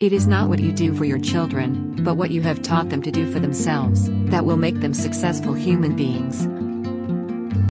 It is not what you do for your children, but what you have taught them to do for themselves, that will make them successful human beings.